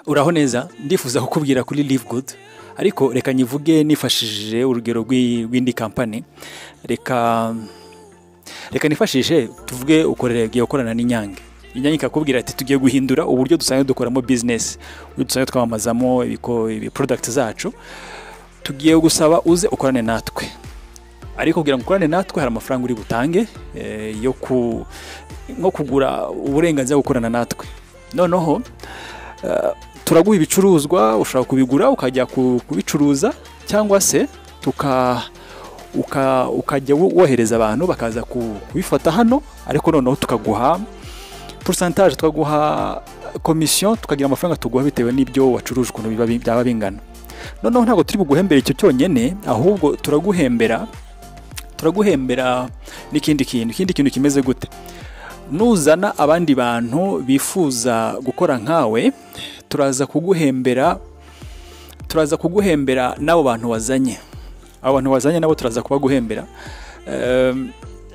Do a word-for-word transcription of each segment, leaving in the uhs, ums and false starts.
uraho neza ndifuza kukubwira kuri Livegood ariko reka nyivuge nifashishije urugero rw'indi company reka reka nifashishije tuvuge ukorera giye ukorana n'Inyange Inyange ikakubwira ati tugiye guhindura uburyo dusanzwe dukoramo business dusanzwe twamamazamo ibiko ibi product zacu tugiye gusaba uze ukorane natwe ariko kugira ngo ukorane natwe hari amafaranga uri butange e, yo ku nko kugura uburenganzira bwo gukorana natwe noneho uh, turaguha ibicuruzwa ushaka kubigura ukajya kubicuruza cyangwa se tuka uka ukajya wohereza abantu bakaza kubifata hano ariko noneho tukaguha pourcentage tukaguha commission tukagira amafaranga tuguha bitewe n'ibyo wacuruje ukuntu biba byaba bingana noneho ntago turi buguhembera icyo cyonyene ahubwo turaguhembera turaguhembera n'ikindi kintu ikindi kintu kimeze gute nuzana abandi bantu bifuza gukora nkawe turaza kuguhembera turaza kuguhembera nabo bantu wazanye abo bantu wazanye nabo turaza kubaguhembera um,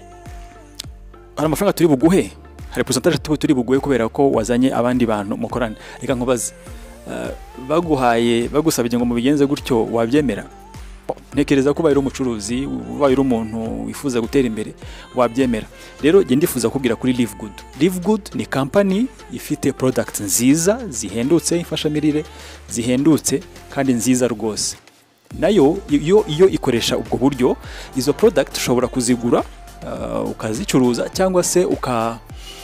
hari amafaranga turi buguhe hari pourcentage turi buguhe kubera ko wazanye abandi bantu mukorana reka nkubaze uh, baguhaye bagusabye ngo mubigenze gutyo wabyemera ntekereza ko bayiro umucuruzi bayiro umuntu wifuza gutera imbere wabyemera rero je ndifuza kubwira kuri Livegood Livegood ni company ifite products nziza zihendutse ifashamirire zihendutse kandi nziza rwose nayo iyo iyo ikoresha ubwo buryo izo product ushobora kuzigura uh, ukazicuruza cyangwa se uka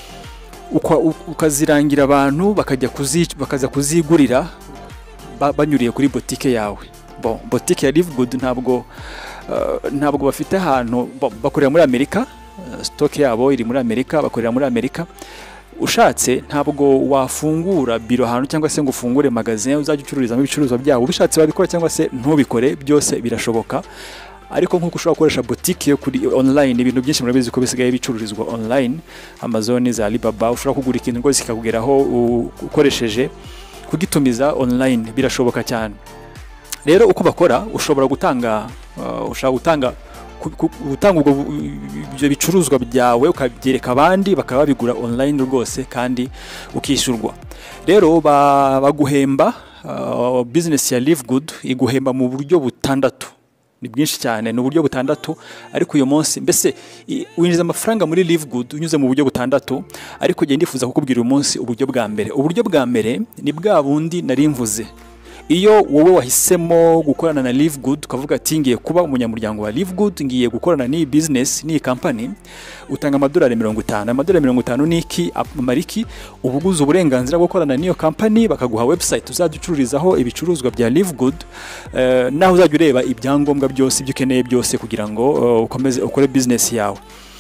ukazirangira abantu bakajya kuzica bakaza kuzigurira banyuriye kuri boutique yawe bon boutique ya Livegood ntabwo uh, ntabwo bafite ahantu bakorera muri Amerika uh, stock yabo iri muri Amerika bakorera muri Amerika ushatse ntabwo wafungura biro ahantu cyangwa se ngo ufungure magazine uzajya ucururizamo ibicuruzwa byabo bishatse babikora cyangwa se ntubikore byose birashoboka ariko nkuko ushobora gukoresha boutique yo kuri online ibintu byinshi murabizi ko bisigaye bicururizwa online Amazon za Alibaba ushobora kugura ikintu ngo kikakugeraho ukoresheje kugitumiza online birashoboka cyane rero uko bakora ushobora gutanga uh, ushobora gutanga gutanga ubwo ibyo bicuruzwa byawe ukabyereka abandi bakaba bigura online rwose kandi ukishyurwa rero baguhemba uh, business ya Livegood iguhemba mu buryo butandatu ni bwinshi cyane no buryo butandatu ariko uyu munsi mbese winjiza amafaranga muri Livegood unyuze mu buryo butandatu ariko je ndifuza kukubwira uyu munsi uburyo bwa mbere uburyo bwa mbere ni bwa bundi nari mvuze iyo wowe wahisemo gukorana na Livegood ukavuga ati ngiye kuba umunyamuryango wa Livegood ngiye gukorana ni business ni company utanga amadolari mirongo itanu amadolari mirongo itanu niki amariki ubuguze uburenganzira bwo gukorana niyo company bakaguha website uzaducururizaho ibicuruzwa bya Livegood uh, naho uzajya ureba ibyangombwa byose ibyo ukeneye byose kugira ngo uh, ukomeze ukore business yawe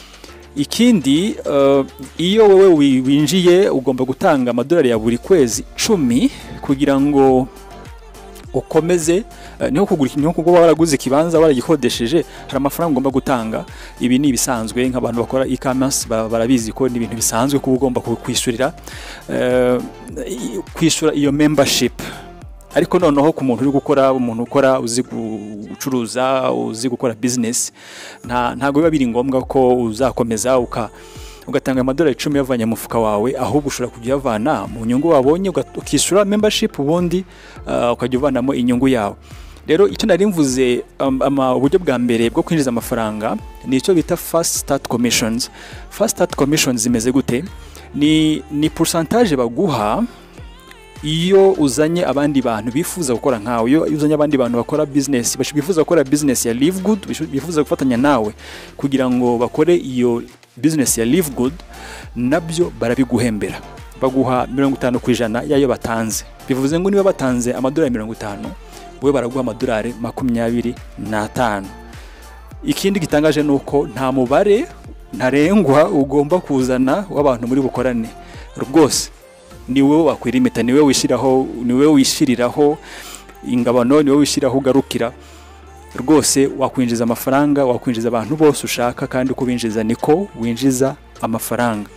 ikindi uh, iyo wowe winjiye ugomba gutanga amadolari ya buri kwezi cumi kugira ngo ukomeze uh, niho kugura niho kugo waraguze kibanza waragikodesheje hari amafaranga ugomba gutanga ibi ni bisanzwe nk'abantu bakora e-commerce barabizi ko ni ibintu bisanzwe ko ugomba kwishurira uh, kwishura iyo membership ariko noneho ku muntu uri gukora umuntu ukora uzi gucuruza uzi gukora business nta ntago biba biri ngombwa ko uzakomeza uka ugatanga amadolari icumi yavanye mu mufuka wawe ahubwo ushobora kujya yavana mu nyungu wabonye ukishyura membership ubundi uh, ukajya uvanamo inyungu yawe rero icyo nari mvuze um, uburyo bwa mbere bwo kwinjiza amafaranga ni icyo bita fast start commissions fast start commissions zimeze gute ni ni pourcentage baguha iyo uzanye abandi bantu bifuza gukora nkawe iyo uzanye abandi bantu bakora business bifuza gukora business ya Livegood bifuza gufatanya nawe kugira ngo bakore iyo business ya Livegood nabyo barabiguhembera baguha mirongo itanu ku ijana yayo batanze bivuze ngo niba batanze amadolari mirongo itanu we baraguha amadolari makumyabiri n'atanu ikindi gitangaje nuko nta mubare ntarengwa ugomba kuzana w'abantu muri bukorane rwose ni wowe wakwirimita ni wowe wishiraho ni wowe wishiriraho ingabano ni wowe wishiraho garukira rwose wakwinjiza amafaranga wakwinjiza abantu bose ushaka kandi uko binjiza niko winjiza amafaranga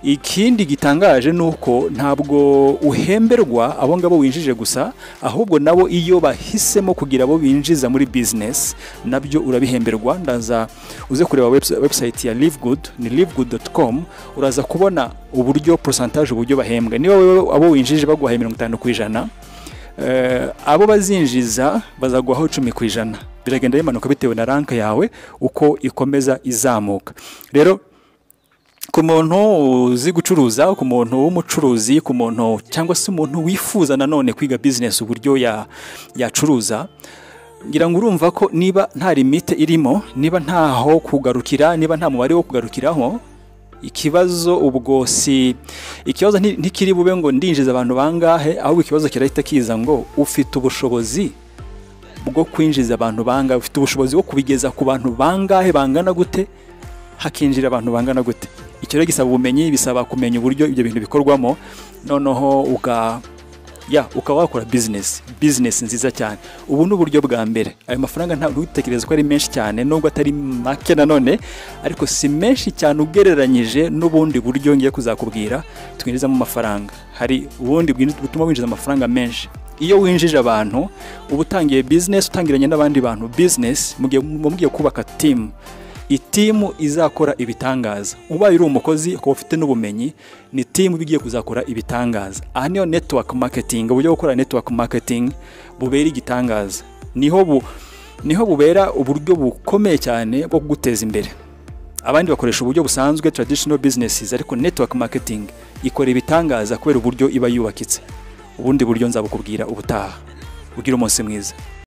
ikindi gitangaje nuko ntabwo uhemberwa abo ngabo winjije gusa, ahubwo nabo iyo bahisemo kugira abo binjiza muri business nabyo urabihemberwa. Ndaza uze kureba website ya Livegood, ni livegood dot com, uraza kubona uburyo percentage uburyo bahembwa. Niba abo winjije baguhaye mirongo itanu ku ijana, Uh, abo bazinjiza bazaguhaho icumi ku ijana. Biragenda bimanuka bitewe na rank yawe uko ikomeza izamuka. Rero ku muntu uzi gucuruza, ku muntu w'umucuruzi, ku muntu cyangwa se umuntu wifuza nanone kwiga business uburyo ya yacuruza, ngira ngo urumva ko niba nta limite irimo, niba ntaho kugarukira, niba nta mubare wo kugarukiraho, ikibazo ubwo si ikibazo ntikiri bube ngo ndinjiza abantu bangahe, ahubwo ikibazo kirahita kiza ngo ufite ubushobozi bwo kwinjiza abantu bangahe, ufite ubushobozi bwo kubigeza ku bantu bangahe, bangana gute, hakinjira abantu bangana gute. Icyo rero gisaba ubumenyi, bisaba kumenya uburyo ibyo bintu bikorwamo, noneho uka ya ukaba wakora business business nziza cyane. Ubu ni uburyo bwa mbere. Ayo mafaranga nta ntutekereza ko ari menshi cyane, nubwo atari make nanone, ariko si menshi cyane ugereranyije n'ubundi buryo ngiye kuzakubwira twinjizamo amafaranga. Hari ubundi butuma winjiza amafaranga menshi. Iyo winjije abantu uba utangiye business, utangiranye n'abandi bantu business, mugiye kubaka team, itimu izakora ibitangaza. Ubaye uri umukozi ko ufite n'ubumenyi, ni team bigiye kuzakora ibitangaza. Aha niyo network marketing, uburyo bwo gukora network marketing bubera igitangaza. Niho bu niho bubera uburyo bukomeye cyane bwo guteza imbere. Abandi bakoresha uburyo busanzwe traditional businesses, ariko network marketing ikora ibitangaza kubera uburyo iba yubakitse. Ubundi buryo nzabukubwira ubutaha. Ugira umunsi mwiza.